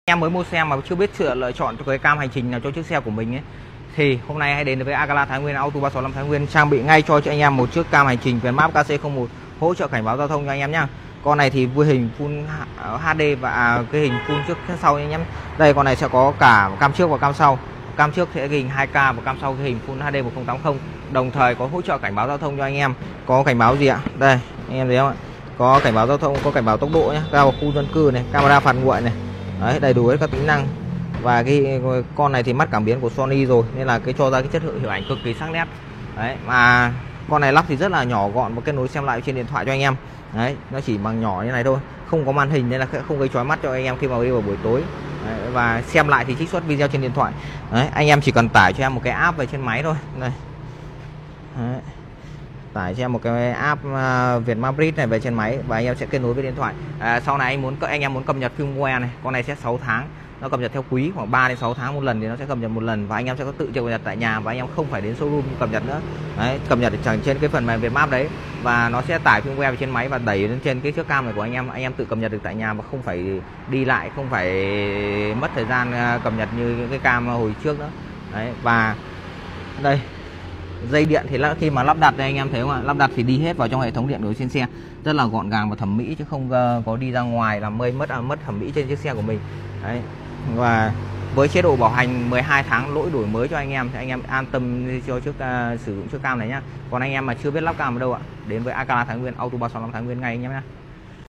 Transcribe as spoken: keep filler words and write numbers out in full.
Em mới mua xe mà chưa biết sự lựa chọn cho cái cam hành trình nào cho chiếc xe của mình ấy, thì hôm nay hãy đến với Agala Thái Nguyên, Auto ba sáu năm Thái Nguyên trang bị ngay cho, cho anh em một chiếc cam hành trình Vietmap K C không một hỗ trợ cảnh báo giao thông cho anh em nhá. Con này thì vui hình full hát đê và à, cái hình full trước sau anh em. Đây con này sẽ có cả cam trước và cam sau. Cam trước sẽ hình hai K và cam sau cái hình full hát đê một không tám không. Đồng thời có hỗ trợ cảnh báo giao thông cho anh em. Có cảnh báo gì ạ? Đây, anh em thấy không ạ? Có cảnh báo giao thông, có cảnh báo tốc độ nhé, cao khu dân cư này, camera phạt nguội này. Đấy, đầy đủ hết các tính năng. Và cái con này thì mắt cảm biến của Sony rồi nên là cái cho ra cái chất lượng hình ảnh cực kỳ sắc nét. Đấy, mà con này lắp thì rất là nhỏ gọn và kết nối xem lại trên điện thoại cho anh em. Đấy, nó chỉ bằng nhỏ như này thôi, không có màn hình nên là không gây chói mắt cho anh em khi mà đi vào buổi tối. Đấy, và xem lại thì trích xuất video trên điện thoại. Đấy, anh em chỉ cần tải cho em một cái app về trên máy thôi. Đây. Đấy. Tải cho em một cái app uh, Vietmap Bridge này về trên máy và anh em sẽ kết nối với điện thoại. À, sau này anh muốn anh em muốn cập nhật firmware này, con này sẽ sáu tháng, nó cập nhật theo quý, khoảng ba đến sáu tháng một lần thì nó sẽ cập nhật một lần và anh em sẽ có tự cập nhật tại nhà và anh em không phải đến showroom cập nhật nữa. Đấy, cập nhật chẳng trên cái phần mềm Vietmap đấy và nó sẽ tải firmware về trên máy và đẩy lên trên cái chiếc cam này của anh em, anh em tự cập nhật được tại nhà và không phải đi lại, không phải mất thời gian cập nhật như những cái cam hồi trước nữa. Đấy, và đây dây điện thì khi mà lắp đặt đây anh em thấy không ạ, lắp đặt thì đi hết vào trong hệ thống điện của trên xe, rất là gọn gàng và thẩm mỹ chứ không có đi ra ngoài làm mây mất mất thẩm mỹ trên chiếc xe của mình. Đấy, và với chế độ bảo hành mười hai tháng lỗi đổi mới cho anh em thì anh em an tâm cho chiếc uh, sử dụng chiếc cam này nhá. Còn anh em mà chưa biết lắp cam ở đâu ạ, đến với Agala Thái Nguyên, Auto ba sáu năm Thái Nguyên ngay anh em nhé.